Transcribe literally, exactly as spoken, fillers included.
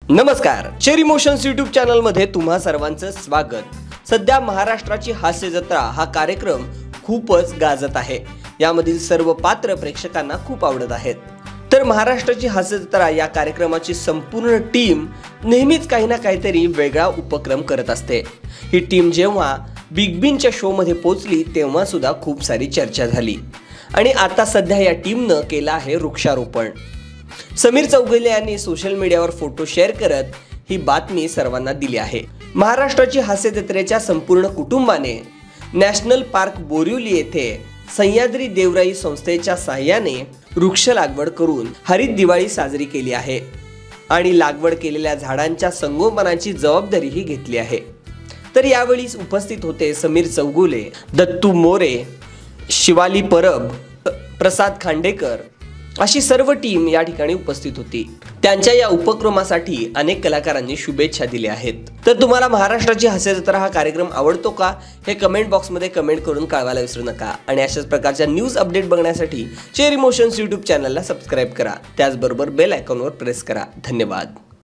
नमस्कार, cherry emotions YouTube channel मध्ये तुम्हा सर्वांचं स्वागत। सध्या महाराष्ट्राची हास्य जत्रा हा कार्यक्रम खूपच गाजत आहे। यामधील सर्व पात्र प्रेक्षकांना खूप आवडत आहेत। तर महाराष्ट्राची हास्य जत्रा या कार्यक्रमाची संपूर्ण टीम नेहमीच काही ना काहीतरी वेगळा उपक्रम करत असते। ही टीम जेव्हा बिग बींच्या शो मध्ये पोहोचली तेव्हा सुद्धा खूप सारी चर्चा झाली आणि आता सध्या या टीमनं केला आहे वृक्षारोपण। समीर चौगुले यांनी सोशल मीडियावर फोटो शेअर करत ही बातमी सर्वांना दिली आहे। महाराष्ट्राची हास्य जत्रेच्या संपूर्ण कुटुंबाने नॅशनल पार्क बोरिवली येथे सह्याद्री देवराई संस्थेच्या सहाय्याने वृक्ष लागवड करून हरित दिवाळी साजरी केली आहे आणि लागवड केलेल्या झाडांच्या संगोपनाची जबाबदारी ही घेतली आहे। तर यावेळी उपस्थित होते समीर चौगुले, दत्तू मोरे, शिवाली परब, प्रसाद खांडेकर अशी सर्व टीम या ठिकाणी उपस्थित होती। त्यांच्या या उपक्रमासाठी अनेक कलाकारांनी शुभेच्छा दिल्या आहेत। तर तुम्हाला महाराष्ट्राची हास्य जत्रा हा कार्यक्रम आवडतो का हे कमेंट बॉक्स मध्ये कमेंट करून कळवायला विसरू नका आणि अशाच प्रकारच्या न्यूज अपडेट बघण्यासाठी चेरी इमोशन्स यूट्यूब चॅनलला सबस्क्राइब करा। त्याचबरोबर बेल आयकॉनवर प्रेस करा। धन्यवाद।